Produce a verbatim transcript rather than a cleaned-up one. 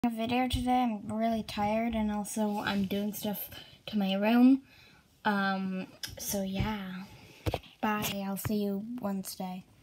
A video today. I'm really tired, and also I'm doing stuff to my room. Um, so yeah. Bye. I'll see you Wednesday.